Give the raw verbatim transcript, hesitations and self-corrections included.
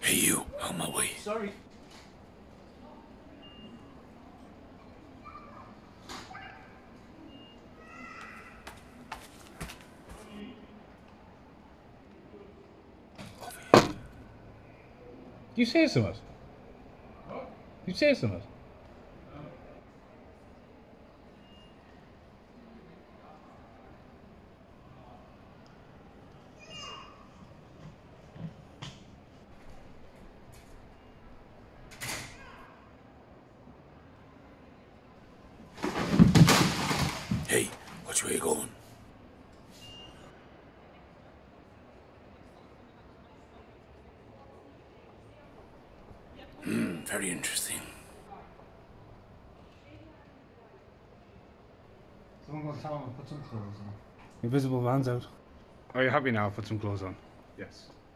Hey, you, on my way. Sorry. You say something. You say something. Hey, which way you going? Hmm, very interesting. Someone go tell him to put some clothes on. Invisible van's out. Are you happy now? Put some clothes on. Yes.